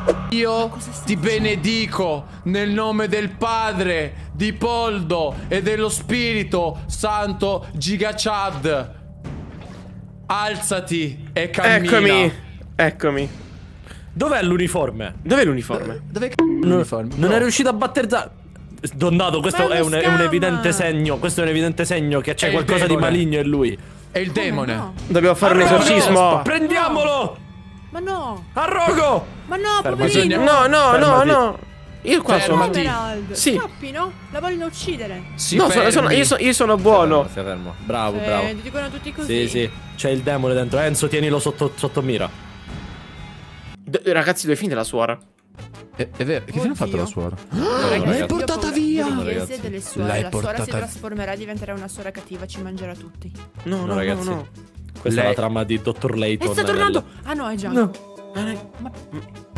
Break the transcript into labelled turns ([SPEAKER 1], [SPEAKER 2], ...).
[SPEAKER 1] Io ti benedico nel nome del Padre, di Poldo e dello Spirito Santo Gigachad. Alzati e cammina.
[SPEAKER 2] Eccomi.
[SPEAKER 3] Dov'è l'uniforme?
[SPEAKER 2] Dov'è l'uniforme?
[SPEAKER 1] Dove l'uniforme?
[SPEAKER 3] Non è riuscito a battezzare. Dondato, questo è un evidente segno. Questo è un evidente segno che c'è qualcosa di maligno in lui.
[SPEAKER 1] È il demone.
[SPEAKER 4] No?
[SPEAKER 2] Dobbiamo fare un esorcismo.
[SPEAKER 3] Prendiamolo!
[SPEAKER 4] Ma no!
[SPEAKER 3] Arrogo!
[SPEAKER 4] Ma no,
[SPEAKER 3] Fermati.
[SPEAKER 4] poverino!
[SPEAKER 2] No. Io qua sono.
[SPEAKER 1] Fermati.
[SPEAKER 4] Emerald!
[SPEAKER 2] Sì.
[SPEAKER 4] Scappi, no? La vogliono uccidere.
[SPEAKER 1] Si
[SPEAKER 2] No,
[SPEAKER 1] fermi.
[SPEAKER 2] io sono buono.
[SPEAKER 3] Stai fermo. Bravo,
[SPEAKER 4] Ti
[SPEAKER 3] bravo.
[SPEAKER 4] dicono tutti così.
[SPEAKER 3] Sì. C'è il demone dentro. Enzo, tienilo sotto mira.
[SPEAKER 2] Ragazzi, dove finite la suora?
[SPEAKER 1] È vero, che fine ha fatto la suora?
[SPEAKER 4] L'hai
[SPEAKER 1] portata via.
[SPEAKER 4] Chiese delle suore.
[SPEAKER 1] L'hai
[SPEAKER 4] La suora si
[SPEAKER 1] portata-
[SPEAKER 4] trasformerà e diventerà una suora cattiva, ci mangerà tutti.
[SPEAKER 2] No,
[SPEAKER 3] ragazzi.
[SPEAKER 2] no.
[SPEAKER 3] Questa è la trama di Dr. Layton.
[SPEAKER 4] E sta tornando! Ah no, è già.
[SPEAKER 2] No.
[SPEAKER 4] Ma